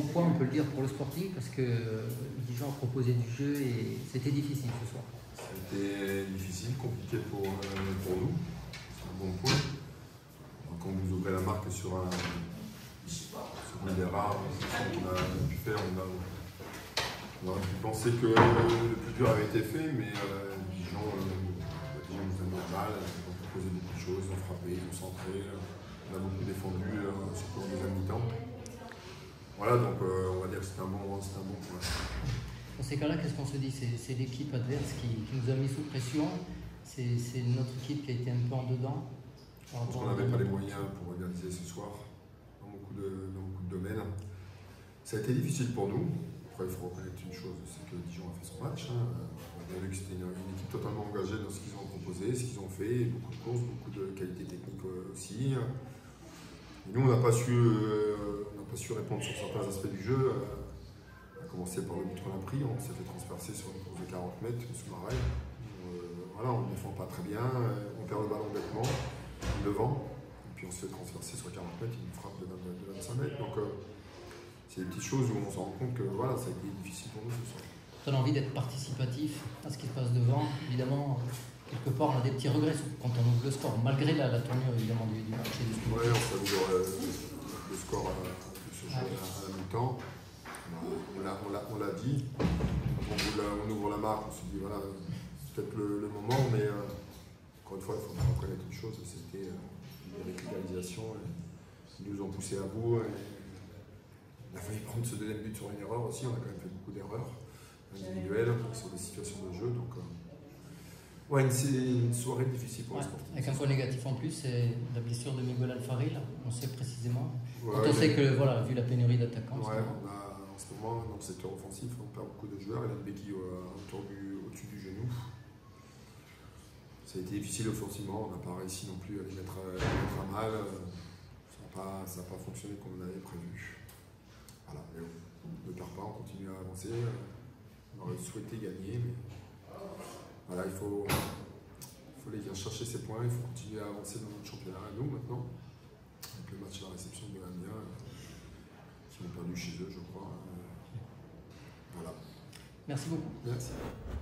point, on peut le dire, pour le Sporting, parce que Dijon a proposé du jeu et c'était difficile ce soir. C'était difficile, compliqué pour nous. C'est un bon point. Quand vous ouvrez la marque sur une des rares qu'on a pu faire, on aurait pu penser que le plus dur avait été fait, mais Dijon nous a mis à mal, ils ont proposé beaucoup de choses, ils ont frappé, ils ont centré, on a beaucoup défendu, surtout en deuxième mi-temps. Voilà, donc on va dire que c'était un bon point. Dans ces cas-là, qu'est-ce qu'on se dit? C'est l'équipe adverse qui nous a mis sous pression, c'est notre équipe qui a été un peu en dedans. Je pense qu'on n'avait pas les moyens pour organiser ce soir dans beaucoup de domaines. Ça a été difficile pour nous. Après, il faut reconnaître une chose, c'est que Dijon a fait son match. On a vu que c'était une équipe totalement engagée dans ce qu'ils ont proposé, ce qu'ils ont fait, beaucoup de courses, beaucoup de qualité technique aussi. Et nous, on n'a pas su répondre sur certains aspects du jeu. On a commencé par le but qu'on a pris, on s'est fait transpercer sur une course de 40 mètres sous la rail. Voilà, on ne défend pas très bien, on perd le ballon bêtement devant, et puis on se fait transpercer sur 40 mètres, il nous frappe de 25 mètres. Donc c'est des petites choses où on se rend compte que voilà, ça a été difficile pour nous ce soir. On a envie d'être participatif à ce qui se passe devant. Évidemment, quelque part, on a des petits regrets quand on ouvre le score, malgré la tournure évidemment du match et du score. Oui, on s'améliore le score de ce jeu à la mi-temps. On l'a dit. Quand on ouvre la marque, on se dit voilà, c'est peut-être le moment, mais encore une fois, il faut reconnaître une chose, c'était une récupération. Ils nous ont poussé à bout. On a failli prendre ce deuxième but sur une erreur aussi, on a quand même fait beaucoup d'erreurs individuelles sur des situations de jeu. Donc, ouais, c'est une soirée difficile pour les sportifs. Avec un point négatif en plus, c'est la blessure de Miguel Alfaril, on sait précisément. Ouais, quand on sait que, voilà, vu la pénurie d'attaquants. Ouais, on a en ce moment, dans le secteur offensif, on perd beaucoup de joueurs. Il y a une béquille au-dessus du genou. Ça a été difficile offensivement, on n'a pas réussi non plus à les mettre à mal. Ça n'a pas fonctionné comme on avait prévu. Voilà, mais on ne perd pas, on continue à avancer. On aurait souhaité gagner, mais voilà, il faut aller chercher ses points, il faut continuer à avancer dans notre championnat à nous maintenant. Avec le match de la réception de Amiens, qui ont perdu chez eux, je crois. Voilà. Merci beaucoup. Merci.